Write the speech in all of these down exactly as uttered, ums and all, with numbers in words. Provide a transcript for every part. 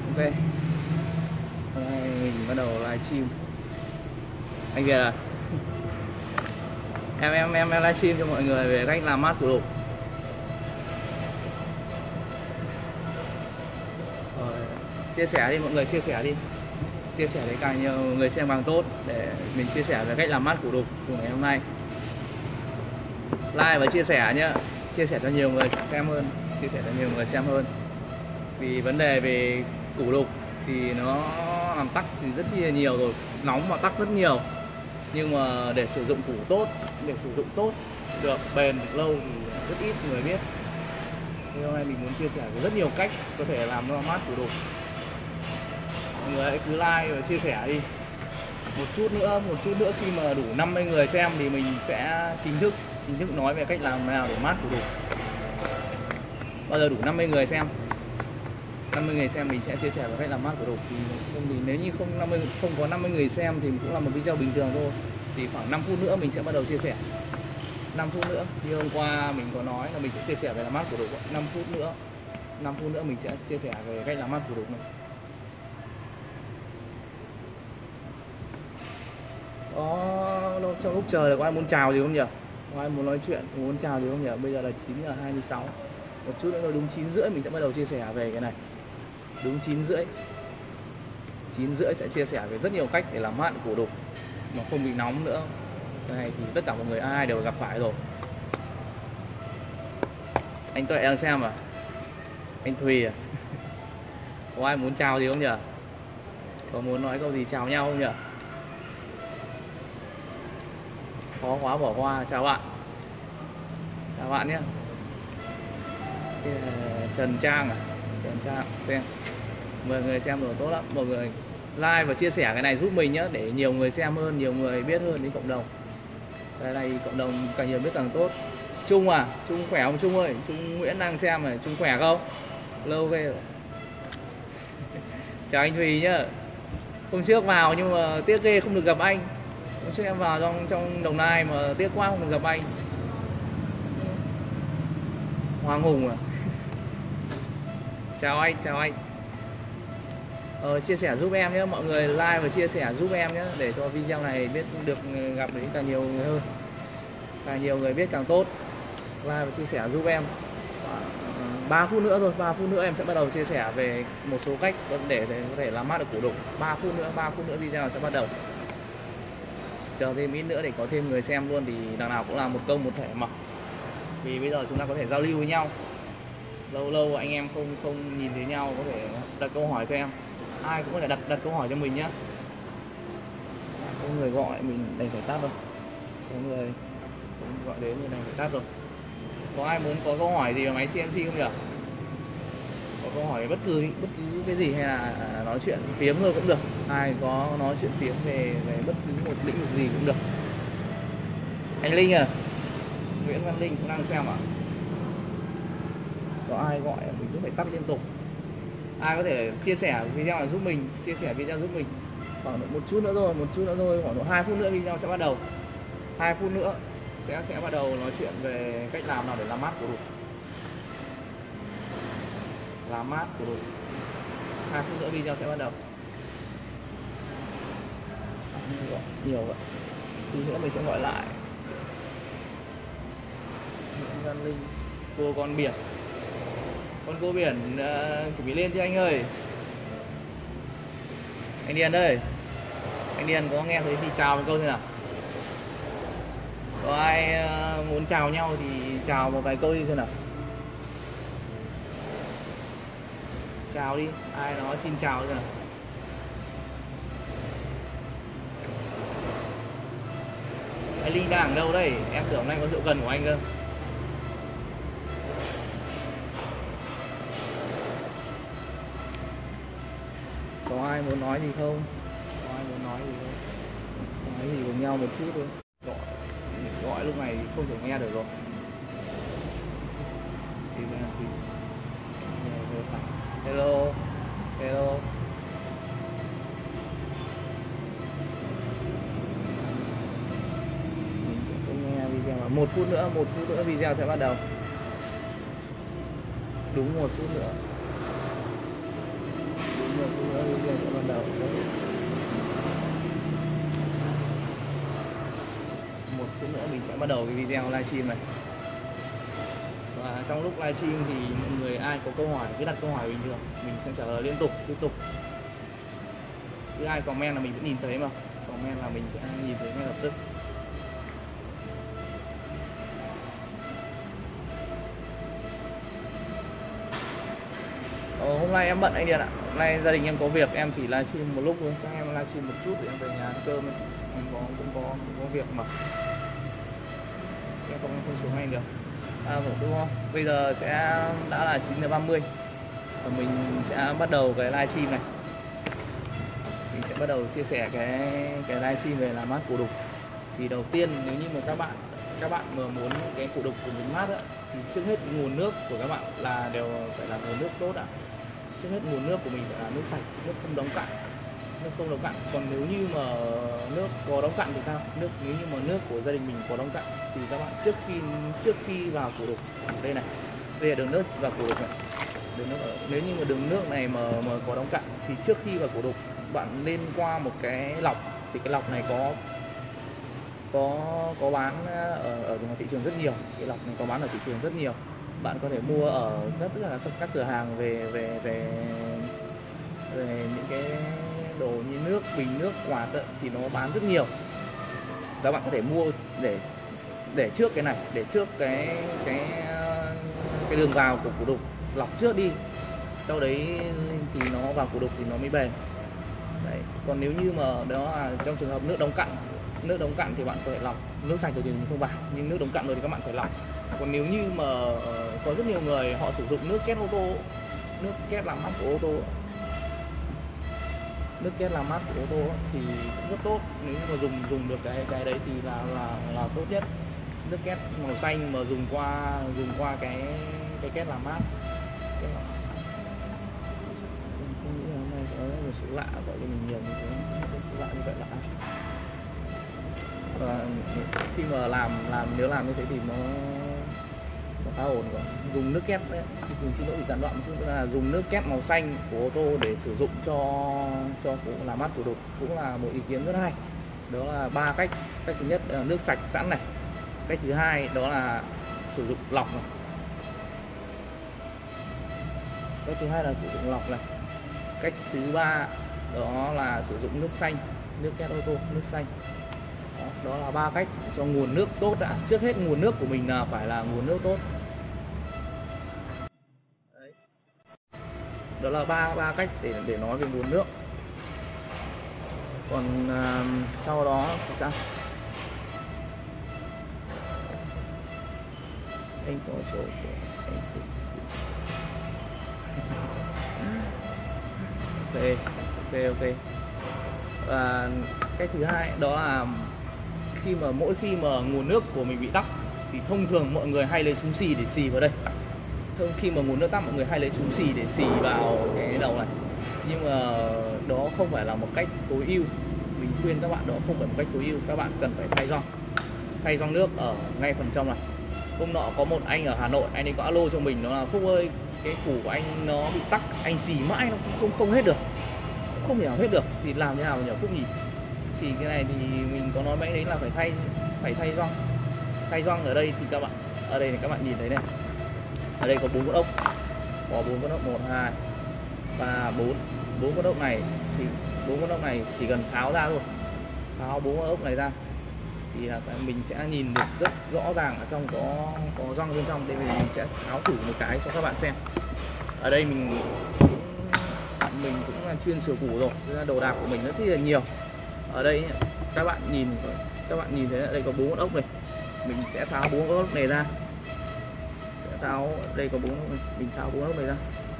Ok, hôm nay mình bắt đầu livestream. Anh kìa là em em em em livestream cho mọi người về cách làm mát củ đục. Rồi, chia sẻ đi mọi người, chia sẻ đi, chia sẻ để càng nhiều người xem càng tốt, để mình chia sẻ về cách làm mát củ đục của ngày hôm nay. Like và chia sẻ nhé, chia sẻ cho nhiều người xem hơn, chia sẻ cho nhiều người xem hơn. Vì vấn đề về củ đục thì nó làm tắc thì rất là nhiều rồi, nóng mà tắc rất nhiều. Nhưng mà để sử dụng củ tốt, để sử dụng tốt được, bền được lâu thì rất ít người biết. Thì hôm nay mình muốn chia sẻ với rất nhiều cách có thể làm cho mát củ đục. Mọi người hãy cứ like và chia sẻ đi. Một chút nữa, một chút nữa khi mà đủ năm mươi người xem thì mình sẽ chính thức chính thức nói về cách làm nào để mát củ đục. Bao giờ đủ năm mươi người xem, năm mươi người xem mình sẽ chia sẻ về cách làm mát củ đục. Thì không thì nếu như không năm mươi không có năm mươi người xem thì cũng là một video bình thường thôi. Thì khoảng năm phút nữa mình sẽ bắt đầu chia sẻ. năm phút nữa, như hôm qua mình có nói là mình sẽ chia sẻ về làm mát củ đục. năm phút nữa, năm phút nữa mình sẽ chia sẻ về cách làm mát củ đục này. Đó, trong lúc chờ là có ai muốn chào gì không nhỉ? Có ai muốn nói chuyện, muốn chào gì không nhỉ? Bây giờ là chín giờ hai mươi sáu. Một chút nữa đúng chín rưỡi mình sẽ bắt đầu chia sẻ về cái này. Đúng chín rưỡi chín rưỡi sẽ chia sẻ về rất nhiều cách để làm mát củ đục mà không bị nóng nữa. Cái này thì tất cả mọi người ai đều gặp phải rồi. Anh Tuệ đang xem à? Anh Thùy à? Có ai muốn chào gì không nhỉ? Có muốn nói câu gì chào nhau không nhỉ? Khó quá bỏ qua. Chào bạn. Chào bạn nhé. Trần Trang à? Trần Trang xem. mười người xem rồi, tốt lắm. Mọi người like và chia sẻ cái này giúp mình nhé, để nhiều người xem hơn, nhiều người biết hơn đến cộng đồng. Cái này cộng đồng càng nhiều biết càng tốt. Trung à? Trung khỏe không Trung ơi? Trung Nguyễn đang xem này, Trung khỏe không? Lâu ghê rồi. Chào anh Thùy nhá. Hôm trước vào nhưng mà tiếc ghê không được gặp anh. Hôm trước em vào trong trong Đồng Nai mà tiếc quá không được gặp anh. Hoàng Hùng à? Chào anh, chào anh. Ờ, chia sẻ giúp em nhé, mọi người like và chia sẻ giúp em nhé, để cho video này biết được gặp đến càng nhiều người hơn, càng nhiều người biết càng tốt. Like và chia sẻ giúp em. Ba phút nữa thôi, ba phút nữa em sẽ bắt đầu chia sẻ về một số cách để, để có thể làm mát được củ đục. ba phút nữa, ba phút nữa video sẽ bắt đầu. Chờ thêm ít nữa để có thêm người xem luôn, thì đằng nào cũng là một công một thể mà. Vì bây giờ chúng ta có thể giao lưu với nhau. Lâu lâu anh em không không nhìn thấy nhau, có thể đặt câu hỏi cho em. Ai cũng có thể đặt đặt câu hỏi cho mình nhé. Có người gọi mình đành phải tắt rồi. Có người cũng gọi đến mình đành phải tắt rồi. Có ai muốn có câu hỏi gì về máy xê en xê không nhỉ? Có câu hỏi bất cứ bất cứ cái gì, hay là nói chuyện phiếm thôi cũng được. Ai có nói chuyện phiếm về về bất cứ một lĩnh vực gì cũng được. Anh Linh à? Nguyễn Văn Linh cũng đang xem à? Có ai gọi mình cũng phải tắt liên tục. Ai có thể chia sẻ video này giúp mình, chia sẻ video giúp mình. Khoảng một chút nữa thôi, một chút nữa thôi, khoảng độ hai phút nữa video sẽ bắt đầu. hai phút nữa sẽ sẽ bắt đầu nói chuyện về cách làm nào để làm mát củ đục. Làm mát củ đục. hai phút nữa video sẽ bắt đầu. Nhiều vậy. Tí nữa mình sẽ gọi lại. Nguyễn Văn Linh, cô con biển. Con cô biển uh, chuẩn bị lên chưa anh ơi? Anh Điền ơi. Anh Điền có nghe thấy thì chào một câu thế nào? Có ai uh, muốn chào nhau thì chào một vài câu đi xem nào. Chào đi, ai nói xin chào xem nào. Anh Linh đang ở đâu đây? Em tưởng hôm nay có rượu cần của anh cơ. Có ai muốn nói gì không? Có ai muốn nói gì không? Nói gì cùng nhau một chút thôi. Gọi, gọi lúc này không thể nghe được rồi. Thì, thì, hello, hello. Mình sẽ không nghe video. Một phút nữa, một phút nữa video sẽ bắt đầu. Đúng một phút nữa. Đúng một đầu. Một chút nữa mình sẽ bắt đầu cái video livestream này. Và trong lúc livestream thì mọi người ai có câu hỏi cứ đặt câu hỏi bình thường, mình sẽ trả lời liên tục liên tục. Cứ ai comment là mình vẫn nhìn thấy mà, comment là mình sẽ nhìn thấy ngay lập tức. Ờ, hôm nay em bận anh Điền ạ. Hôm nay gia đình em có việc, em chỉ livestream một lúc thôi. Chắc em livestream một chút thì em về nhà ăn cơm ấy. Em có cũng có cũng có việc mà. Em không em không xuống anh được. À, đúng không? Bây giờ sẽ đã là chín giờ ba mươi và mình sẽ bắt đầu cái livestream này. Mình sẽ bắt đầu chia sẻ cái cái livestream về làm mát cổ đục. Thì đầu tiên nếu như mà các bạn các bạn mà muốn cái cổ đục của mình mát á, thì trước hết cái nguồn nước của các bạn là đều phải là nguồn nước tốt ạ. Trước hết nguồn nước của mình phải là nước sạch, nước không đóng cặn, nước không đóng cặn. Còn nếu như mà nước có đóng cặn thì sao? Nước nếu như mà nước của gia đình mình có đóng cặn thì các bạn trước khi trước khi vào cổ đục, đây này, đây là đường nước vào cổ đục này. Đường nước ở, nếu như mà đường nước này mà mà có đóng cặn thì trước khi vào cổ đục bạn nên qua một cái lọc, thì cái lọc này có có có bán ở ở thị trường rất nhiều. Cái lọc này có bán ở thị trường rất nhiều. Bạn có thể mua ở tất cả các, các cửa hàng về về về về những cái đồ như nước, bình nước, quạt ấy, thì nó bán rất nhiều. Các bạn có thể mua để để trước cái này, để trước cái cái cái đường vào của cổ đục, lọc trước đi. Sau đấy thì nó vào cổ đục thì nó mới bền. Đấy. Còn nếu như mà đó là trong trường hợp nước đóng cặn, nước đóng cặn thì bạn có thể lọc. Nước sạch thì mình không vào, nhưng nước đóng cặn rồi thì các bạn phải lọc. Còn nếu như mà uh, có rất nhiều người họ sử dụng nước két ô tô, nước két làm mát của ô tô, nước két làm mát của ô tô thì cũng rất tốt. Nếu như mà dùng dùng được cái cái đấy thì là là là tốt nhất. Nước két màu xanh mà dùng qua dùng qua cái cái két làm mát. Cái không nghĩ là hôm nay có một số lạ gọi cho mình nhiều như thế, một số lạ như vậy lạ. Và khi mà làm làm nếu làm như thế thì nó nó khá ổn rồi. Dùng nước két đấy, mình xin lỗi bị gián đoạn một chút, là dùng nước két màu xanh của ô tô để sử dụng cho cho cũng làm mát cổ đục cũng là một ý kiến rất hay. Đó là ba cách. Cách thứ nhất là nước sạch sẵn này. Cách thứ hai đó là sử dụng lọc này. Cách thứ hai là sử dụng lọc này. Cách thứ ba đó là sử dụng nước xanh, nước két ô tô, nước xanh. Đó, đó là ba cách cho nguồn nước tốt đã. Trước hết nguồn nước của mình là phải là nguồn nước tốt. Đấy. Đó là ba ba cách để để nói về nguồn nước. Còn uh, sau đó thì sao? Anh có số của anh. Ok, ok, ok. Và cách thứ hai đó là khi mà mỗi khi mà nguồn nước của mình bị tắc thì thông thường mọi người hay lấy súng xì để xì vào đây. Thông khi mà nguồn nước tắc mọi người hay lấy súng xì để xì vào cái đầu này. Nhưng mà đó không phải là một cách tối ưu. Mình khuyên các bạn đó không phải một cách tối ưu. Các bạn cần phải thay gioăng, thay gioăng nước ở ngay phần trong này. Hôm nọ có một anh ở Hà Nội, anh ấy có alo cho mình, nó là Phúc ơi, cái củ của anh nó bị tắc, anh xì mãi nó không không hết được, không hiểu hết được, thì làm thế nào nhỉ Phúc nhỉ? Thì cái này thì mình có nói với anh đấy là phải thay phải thay gioăng. Thay gioăng ở đây thì các bạn ở đây thì các bạn nhìn thấy này, ở đây có bốn con ốc, có bốn con ốc, một hai ba bốn, bốn con ốc này thì bốn con ốc này chỉ cần tháo ra thôi, tháo bốn con ốc này ra thì là mình sẽ nhìn được rất rõ ràng ở trong có có gioăng bên trong. Đây mình sẽ tháo thử một cái cho các bạn xem. Ở đây mình mình cũng là chuyên sửa củ rồi, đồ đạc của mình rất là nhiều. Ở đây các bạn nhìn các bạn nhìn thấy ở đây có bốn con ốc này, mình sẽ tháo bốn con ốc này ra. Sẽ tháo đây có bốn ốc này, mình tháo bốn ốc này ra.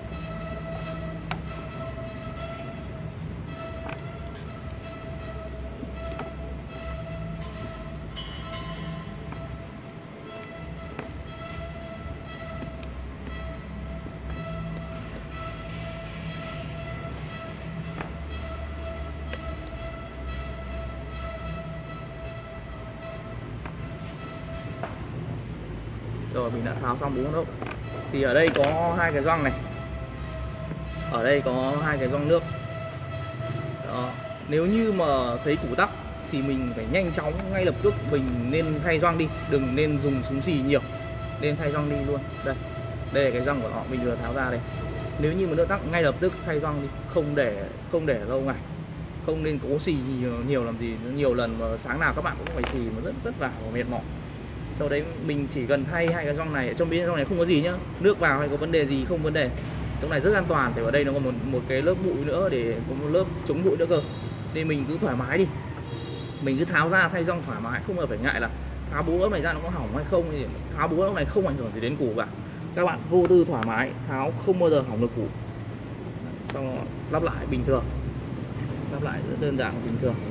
Rồi mình đã tháo xong bốn con ốc. Thì ở đây có hai cái gioăng này, ở đây có hai cái gioăng nước, Đó. Nếu như mà thấy củ tắc thì mình phải nhanh chóng ngay lập tức mình nên thay gioăng đi, đừng nên dùng súng xì nhiều, nên thay gioăng đi luôn. Đây, đây là cái gioăng của nó, mình vừa tháo ra đây. Nếu như mà nó tắc ngay lập tức thay gioăng đi, không để không để lâu ngày, không nên cố xì nhiều, nhiều làm gì, nhiều lần mà sáng nào các bạn cũng phải xì mà rất vất vả và mệt mỏi. Sau đấy mình chỉ cần thay hai cái gioăng này, trong bên trong này không có gì nhá, nước vào hay có vấn đề gì không vấn đề, trong này rất an toàn. Thì ở đây nó còn một một cái lớp bụi nữa để có một lớp chống bụi nữa cơ, nên mình cứ thoải mái đi, mình cứ tháo ra thay gioăng thoải mái, không phải ngại là tháo búa ớt này ra nó có hỏng hay không. Thì tháo búa ớt này không ảnh hưởng gì đến củ cả, các bạn vô tư thoải mái tháo không bao giờ hỏng được củ. Xong lắp lại bình thường, lắp lại rất đơn giản bình thường.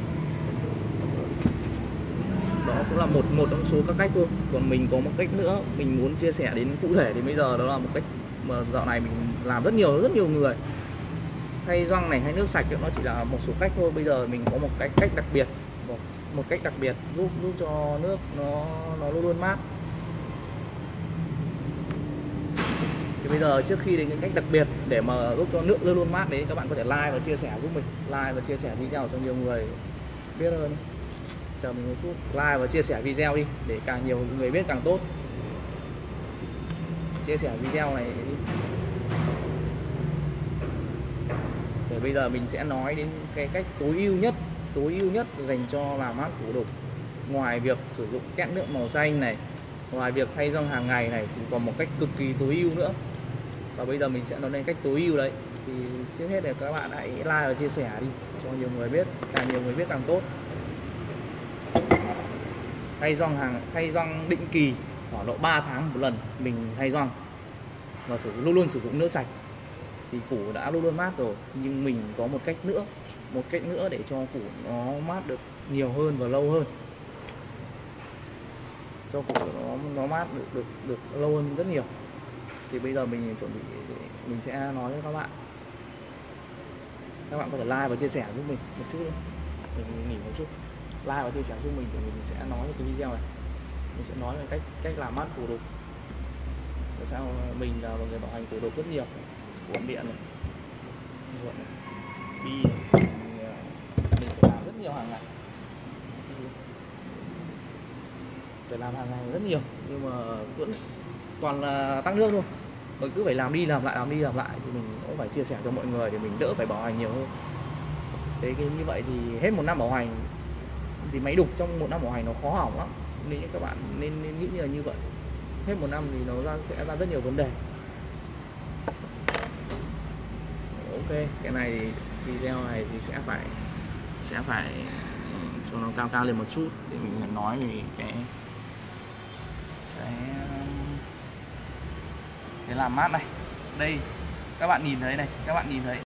Đó cũng là một một trong số các cách thôi. Còn mình có một cách nữa mình muốn chia sẻ đến cụ thể, thì bây giờ đó là một cách mà dạo này mình làm rất nhiều rất nhiều người. Thay gioăng này hay nước sạch nó chỉ là một số cách thôi. Bây giờ mình có một cái cách đặc biệt, một, một cách đặc biệt giúp giúp cho nước nó nó luôn luôn mát. Thì bây giờ trước khi đến những cách đặc biệt để mà giúp cho nước luôn luôn mát đấy, các bạn có thể like và chia sẻ giúp mình, like và chia sẻ video cho nhiều người biết hơn. Chờ mình một chút, like và chia sẻ video đi để càng nhiều người biết càng tốt. Chia sẻ video này đi. Để bây giờ mình sẽ nói đến cái cách tối ưu nhất, tối ưu nhất dành cho làm mát củ đục. Ngoài việc sử dụng kẽm nước màu xanh này, ngoài việc thay gioăng hàng ngày này, thì còn một cách cực kỳ tối ưu nữa. Và bây giờ mình sẽ nói đến cách tối ưu đấy. Thì trước hết là các bạn hãy like và chia sẻ đi cho nhiều người biết, càng nhiều người biết càng tốt. Thay gioăng hàng thay gioăng định kỳ khoảng độ ba tháng một lần mình thay gioăng, và sử luôn luôn sử dụng nước sạch thì củ đã luôn luôn mát rồi. Nhưng mình có một cách nữa, một cách nữa để cho củ nó mát được nhiều hơn và lâu hơn, cho củ nó nó mát được được được lâu hơn rất nhiều. Thì bây giờ mình chuẩn bị mình sẽ nói với các bạn. Các bạn có thể like và chia sẻ giúp mình một chút nữa. Mình nghỉ một chút, like và chia sẻ giúp mình thì mình sẽ nói cái video này. Mình sẽ nói về cách cách làm mát củ đục. Tại sao mình là một người bảo hành củ đục rất nhiều, củ điện này, đi mình phải làm rất nhiều hàng ngày, phải làm hàng ngày rất nhiều, nhưng mà vẫn toàn là tăng lương thôi. Mình cứ phải làm đi làm lại, làm đi làm lại thì mình cũng phải chia sẻ cho mọi người để mình đỡ phải bảo hành nhiều hơn. Thế cái như vậy thì hết một năm bảo hành thì máy đục trong một năm bảo hành nó khó hỏng lắm, nên các bạn nên, nên nghĩ như là như vậy. Hết một năm thì nó ra, sẽ ra rất nhiều vấn đề. Ok, cái này video này thì sẽ phải sẽ phải cho nó cao cao lên một chút để mình nói về cái cái cái làm mát này. Đây các bạn nhìn thấy này, các bạn nhìn thấy